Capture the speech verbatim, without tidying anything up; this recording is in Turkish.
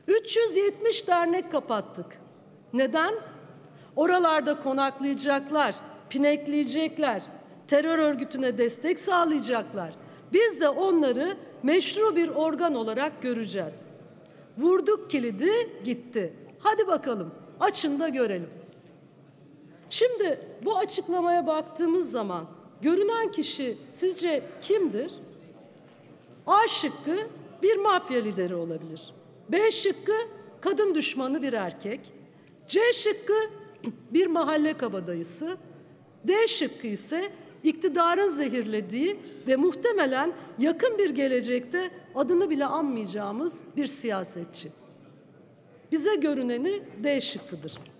üç yüz yetmiş dernek kapattık. Neden? Oralarda konaklayacaklar, pinekleyecekler, terör örgütüne destek sağlayacaklar. Biz de onları meşru bir organ olarak göreceğiz. Vurduk kilidi, gitti. Hadi bakalım, açın da görelim. Şimdi bu açıklamaya baktığımız zaman görünen kişi sizce kimdir? A şıkkı bir mafya lideri olabilir. B şıkkı kadın düşmanı bir erkek. C şıkkı bir mahalle kabadayısı. D şıkkı ise iktidarın zehirlediği ve muhtemelen yakın bir gelecekte adını bile anmayacağımız bir siyasetçi. Bize görüneni D şıkkıdır.